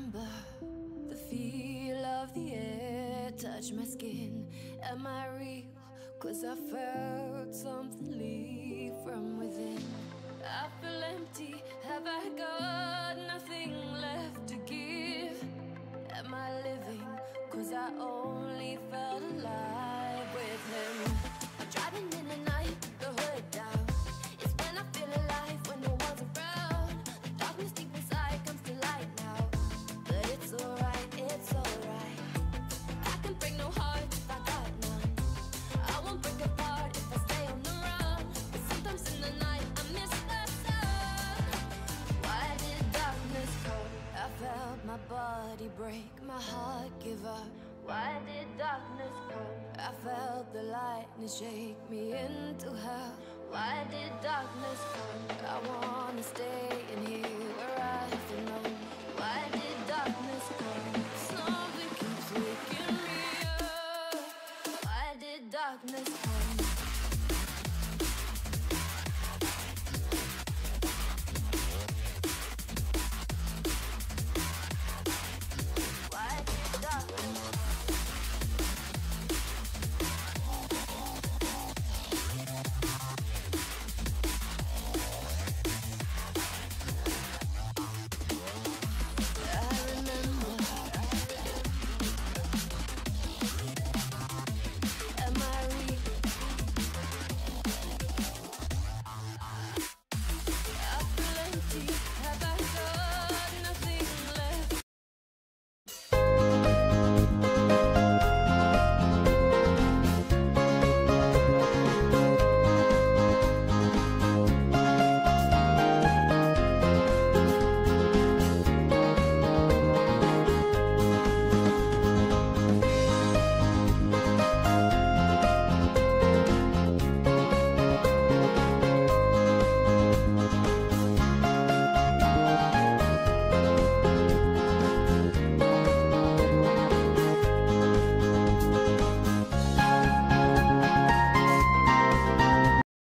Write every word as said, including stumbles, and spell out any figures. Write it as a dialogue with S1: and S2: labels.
S1: remember the feel of the air touch my skin. Am I real? Cause I felt something leave from within. I feel empty, have I got nothing left to give? Am I living? Cause I only felt alive with him. I'm driving in the night, the hood down. It's when I feel alive, when no one's around. The darkness deep inside comes to light now. But it's alright, it's alright. I can break no heart if I got none. I won't break apart if I stay on the run. But sometimes in the night I miss the sun. Why did darkness come? I felt my body break, my heart give up. Why did darkness come? I felt the lightning shake me into hell. Why did darkness come? I wanna stay in here.